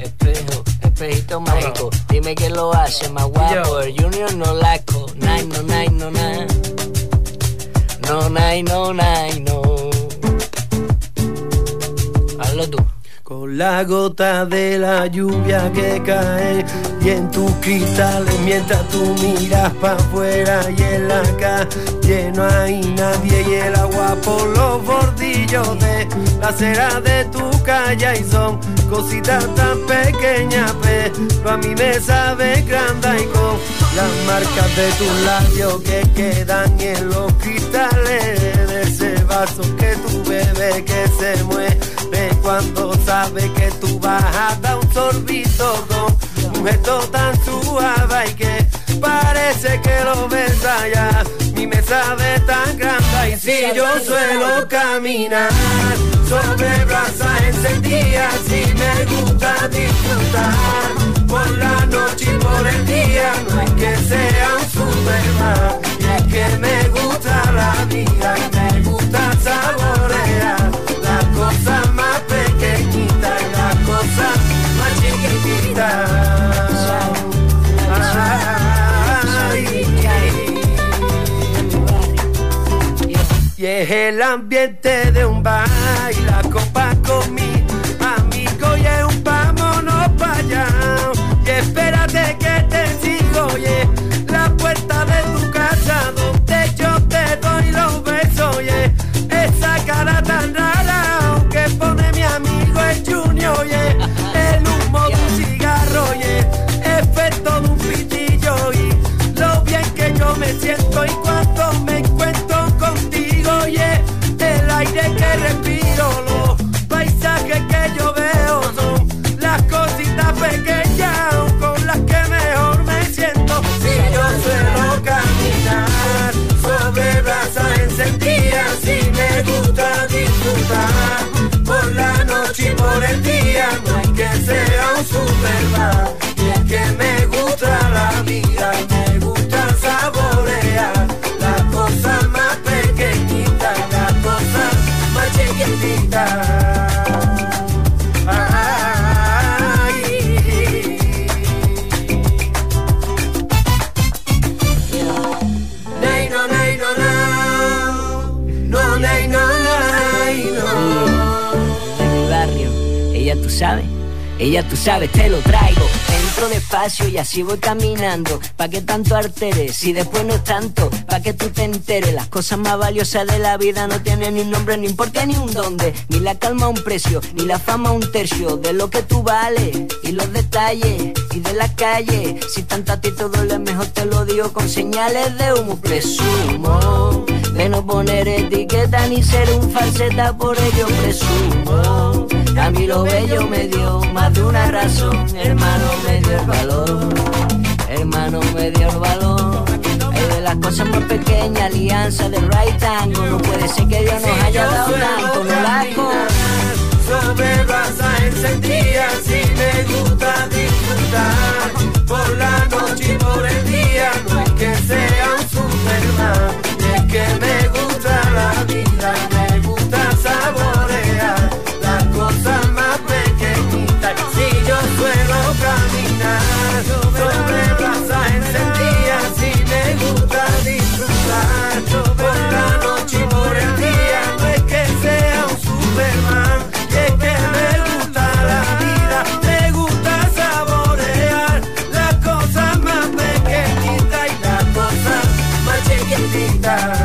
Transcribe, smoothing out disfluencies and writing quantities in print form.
Espejo, espejito mágico, dime quién lo hace más guapo. El Junior no laco, nine, no, nine, no, nine. No, nine, no, nine, no. Hazlo tú. Con la gota de la lluvia que cae y en tus cristales mientras tú miras pa' afuera y en la calle no hay nadie y el agua por los bordillos de la acera de tu calle y son cositas tan pequeñas pero a mí me sabe grande y con las marcas de tus labios que quedan en los cristales de ese vaso que tú bebes que se mueve cuando sabes que tú vas a dar un sorbito con un gesto tan suave y que parece que lo besas ya. Mi me sabe tan grande y si yo suelo caminar sobre brasas encendidas y me gusta disfrutar por la noche y por el día, no es que sea un Superman, es que me gusta la vida y me gusta saborear las cosas más pequeñitas y las cosas más chiquititas. Y es el ambiente de un bar y la copa con mi amigo y es un vámonos pa' allá. Y espérate que te sigo y es la puerta de tu casa donde yo te doy los besos y es esa cara tan rara que pone mi amigo el Junior y es el humo de un cigarro y es efecto de un pitillo y lo bien que yo me siento y cuando me encuentro contigo y es el aire que respiro, los paisajes que yo veo son las cositas pequeñas con las que mejor me siento. Si yo suelo caminar sobre brasas encendidas y me gusta disfrutar por la noche y por el día, no es que sea un Superman, y es que me gusta la vida y me gusta saborear las cosas más pequeñitas, las cosas más chiquititas. Ella tú sabes, te lo traigo. Entro despacio y así voy caminando. Pa' que tanto alteres y después no es tanto. Pa' que tú te enteres, las cosas más valiosas de la vida no tienen ni un nombre, ni un porqué, ni un dónde. Ni la calma un precio, ni la fama un tercio de lo que tú vales. Y los detalles, y de la calle. Si tanto a ti te duele, mejor te lo digo con señales de humo. Presumo de no poner etiqueta ni ser un falseta, por ello presumo. A mí lo bello me dio más de una razón. Hermano me dio el valor, hermano me dio el valor. Es de las cosas más pequeñas, alianza de right angle. No puede ser que Dios nos haya dado tanto, no laco. Sobre brasas encendidas y me gusta disfrutar por la noche y por el día, no es que sea un Superman, es que me gusta la vida y me gusta saborear las cosas más pequeñitas. Si yo suelo caminar sobre brasas encendidas y me gusta disfrutar por la noche y por el día, no es que sea un Superman, es que me gusta la vida, me gusta saborear las cosas más pequeñitas y las cosas más chiquititas.